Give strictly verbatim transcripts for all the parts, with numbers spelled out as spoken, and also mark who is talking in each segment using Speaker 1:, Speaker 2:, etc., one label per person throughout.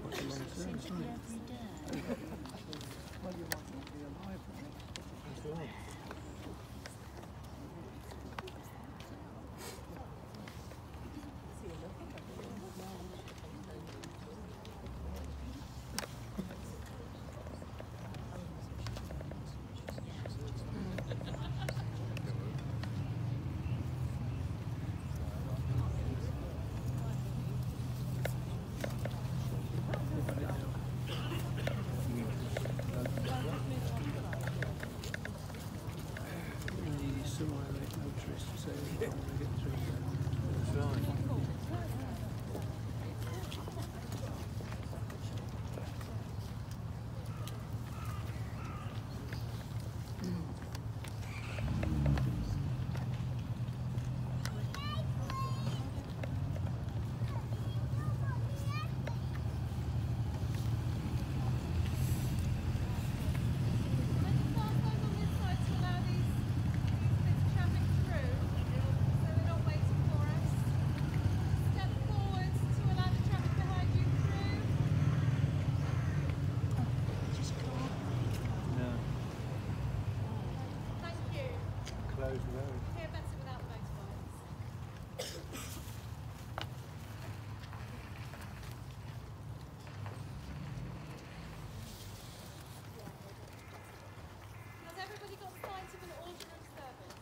Speaker 1: quite a long service, isn't it? Well, you might not be alive then.
Speaker 2: That's right.
Speaker 1: Somewhere like motorists to say they get through there.
Speaker 2: That's right. Closed road.
Speaker 3: Hear better without motorbikes. Has everybody got sight of an order of service?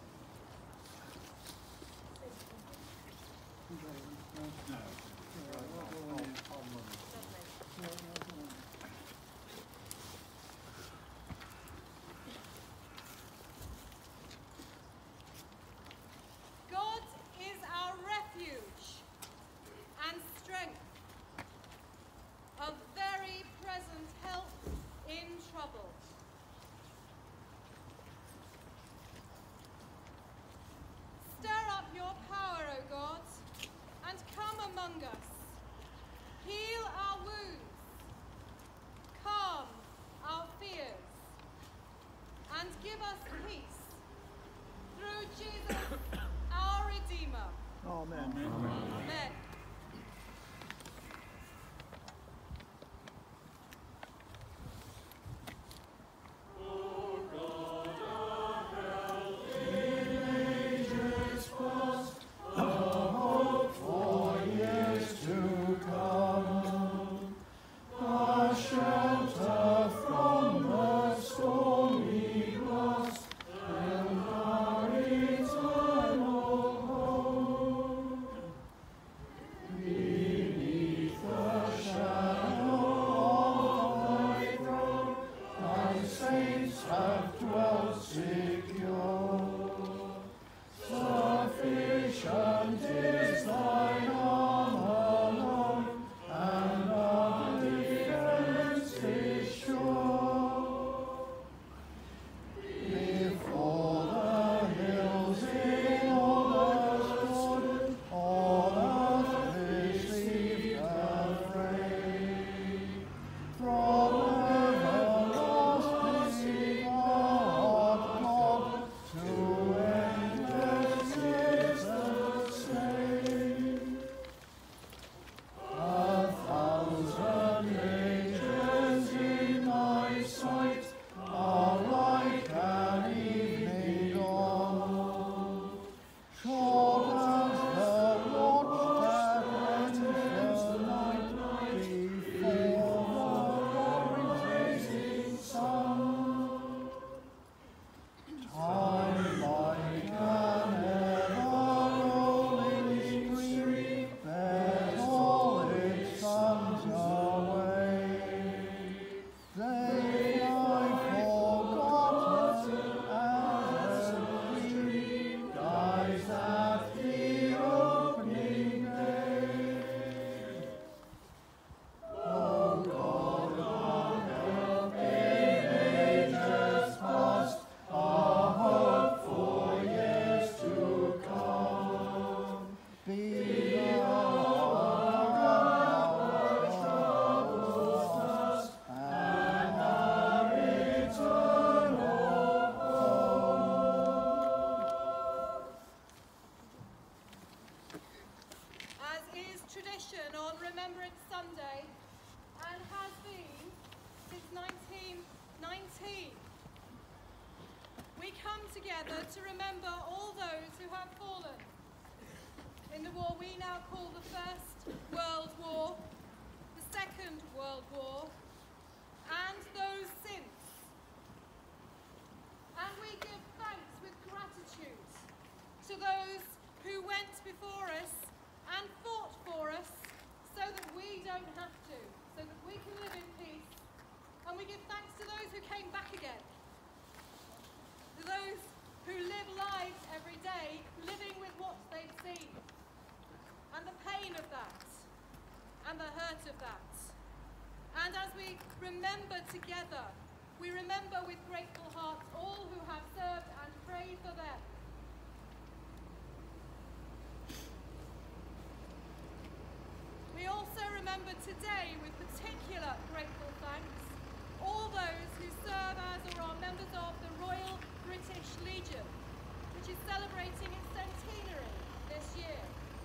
Speaker 3: God is our refuge and strength, a very present help in trouble. Stir up your power, O God, and come among us. Heal our wounds, calm our fears, and give us peace through Jesus, our Redeemer.
Speaker 1: Amen.
Speaker 3: Amen. Tradition on Remembrance Sunday, and has been since nineteen nineteen. We come together to remember all those who have fallen in the war we now call the First World War, the Second World War, and those since. And we give thanks with gratitude to those who went before us and fought for us so that we don't have to, so that we can live in peace. And we give thanks to those who came back again, to those who live lives every day living with what they've seen, and the pain of that, and the hurt of that. And as we remember together, we remember with grateful hearts all who have served and prayed for them. We also remember today with particular grateful thanks all those who serve as or are members of the Royal British Legion, which is celebrating its centenary this year.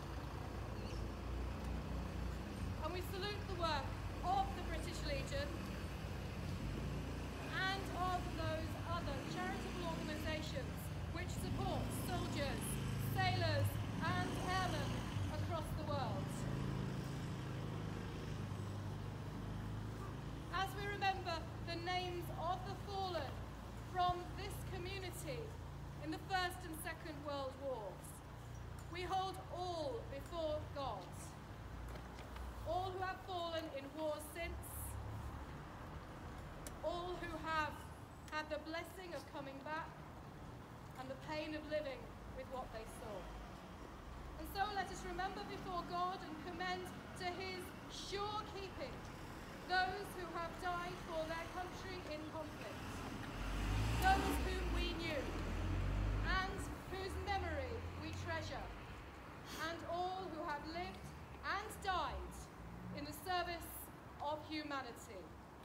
Speaker 3: And we salute the work of the British Legion and of those other charitable organisations which support soldiers, sailors and airmen across the world. As we remember the names of the fallen from this community in the First and Second World Wars, we hold all before God. All who have fallen in wars since, all who have had the blessing of coming back and the pain of living with what they saw. And so let us remember before God and commend to his sure keeping those who have died for their country in conflict, those whom we knew, and whose memory we treasure, and all who have lived and died in the service of humanity.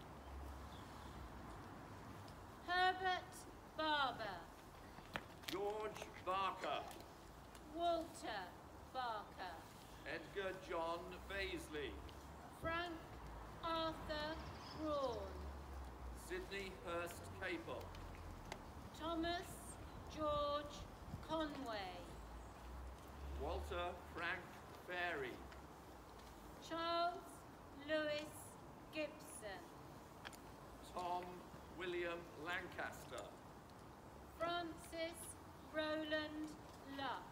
Speaker 4: Herbert Barber,
Speaker 5: George Barker,
Speaker 4: Walter Barker,
Speaker 5: Edgar John Baisley,
Speaker 4: Frank Arthur Braun,
Speaker 5: Sidney Hurst Capel,
Speaker 4: Thomas George Conway,
Speaker 5: Walter Frank Ferry,
Speaker 4: Charles Lewis Gibson,
Speaker 5: Tom William Lancaster,
Speaker 4: Francis Roland Luck,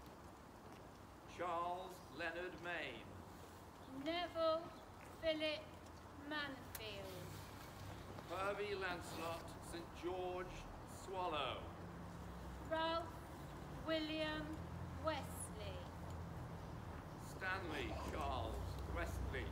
Speaker 5: Charles Leonard Main,
Speaker 4: Neville Philip Manfield,
Speaker 5: Hervey Lancelot Saint George Swallow,
Speaker 4: Ralph William Wesley,
Speaker 5: Stanley Charles Westley,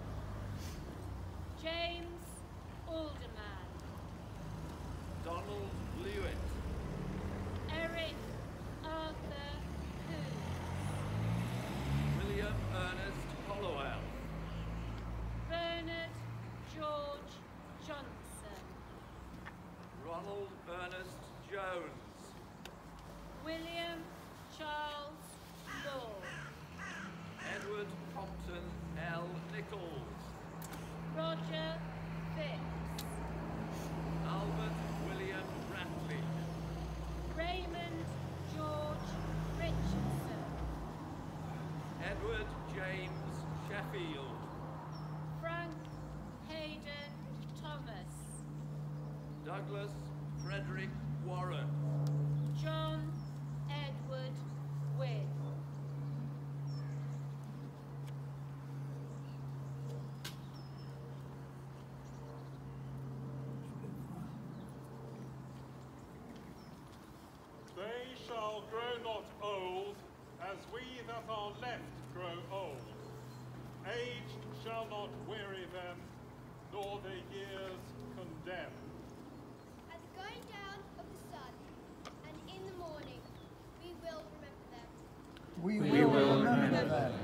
Speaker 4: James Alderman,
Speaker 5: Donald Lewitt,
Speaker 4: Eric Arthur Coombs,
Speaker 5: William Ernest Hollowell,
Speaker 4: Bernard George Johnson,
Speaker 5: Ronald Ernest Jones,
Speaker 4: William Charles Law,
Speaker 5: Edward Compton L. Nichols,
Speaker 4: Roger Phipps,
Speaker 5: Albert William Ratley,
Speaker 4: Raymond George Richardson,
Speaker 5: Edward James Sheffield,
Speaker 4: Frank Hayden Thomas,
Speaker 5: Douglas Frederick Warren,
Speaker 4: John Edward Wynne.
Speaker 6: They shall grow not old, as we that are left grow old. Age shall not weary them, nor their years condemn.
Speaker 7: At the going down of the sun, and in the morning, we will remember them.
Speaker 8: We,
Speaker 1: We
Speaker 8: will,
Speaker 1: will
Speaker 8: remember,
Speaker 1: remember
Speaker 8: them.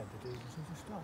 Speaker 2: had the decency to stop.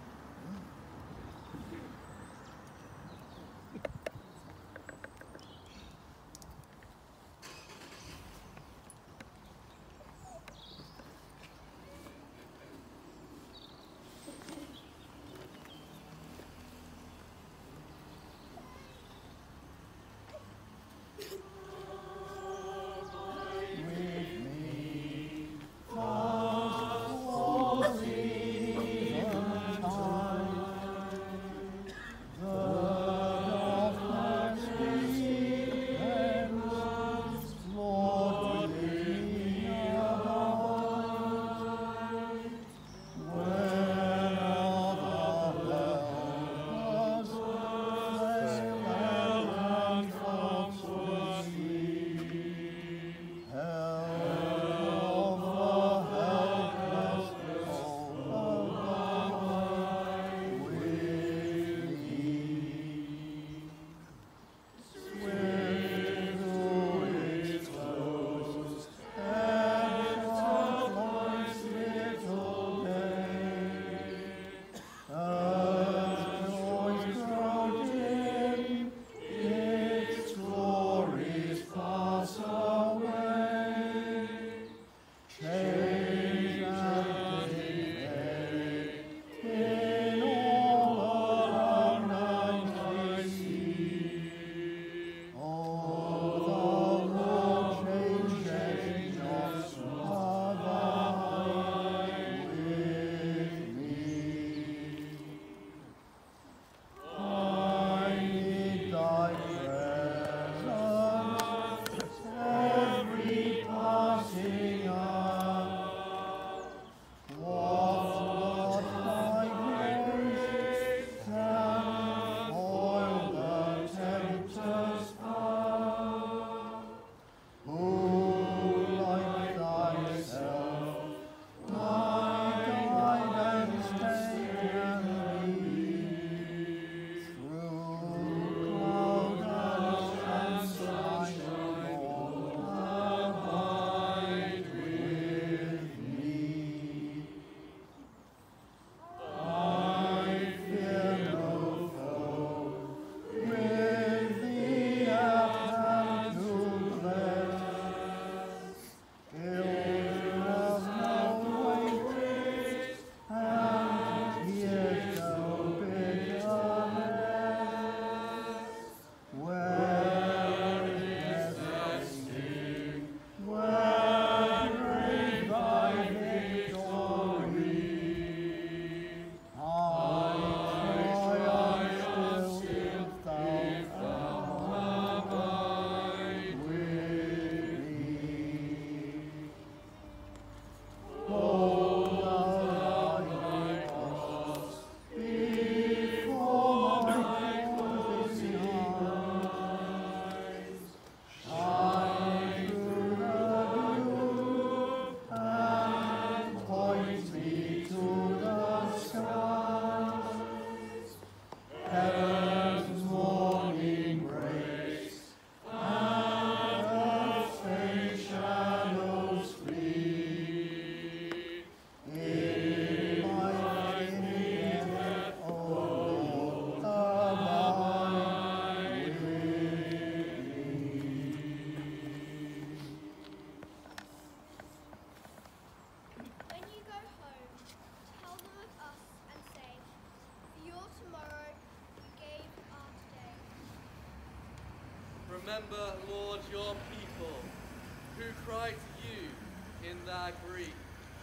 Speaker 5: Remember, Lord, your people who cry to you in their grief.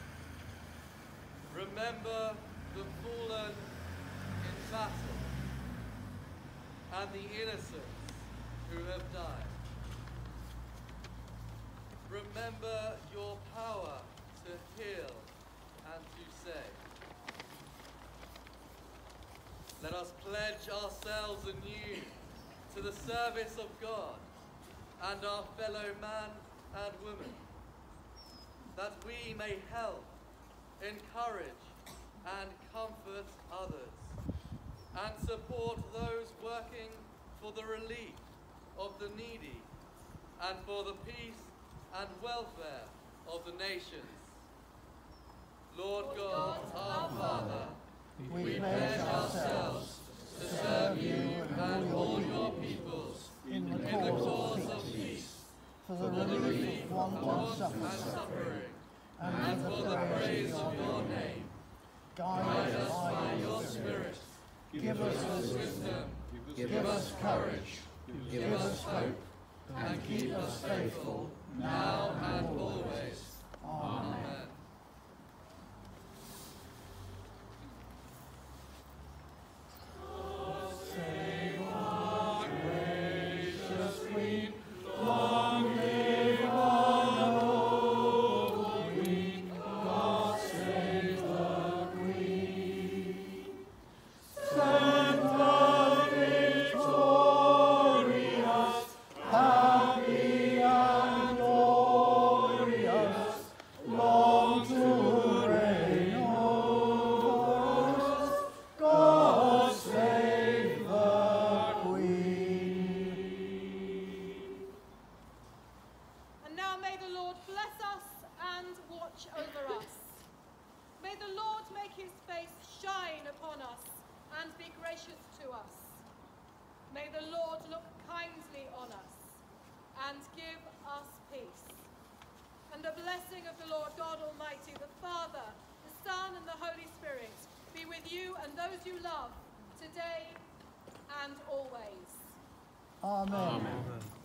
Speaker 5: Remember the fallen in battle and the innocents who have died. Remember your power to heal and to save. Let us pledge ourselves anew to the service of God and our fellow man and woman, that we may help, encourage, and comfort others, and support those working for the relief of the needy and for the peace and welfare of the nations. Lord God, our Father,
Speaker 8: we pledge ourselves to serve you and all your peoples in the cause of peace, for the relief of want and suffering, and for the praise of your name. Guide us by your Spirit. Give us wisdom, give us courage, give us hope, and keep us faithful, now and always. Amen. Save our gracious Queen, long live our noble Queen, God save the Queen. Send the victorious, happy and glorious, long to reign over us. God save the Queen.
Speaker 3: And now may the Lord bless us and watch over us. May the Lord make his face shine upon us and be gracious to us. May the Lord look kindly on us and give us peace. And the blessing of the Lord God Almighty, the Father, the Son, and the Holy Spirit be with you and those you love today and always.
Speaker 8: Amen.
Speaker 2: Amen.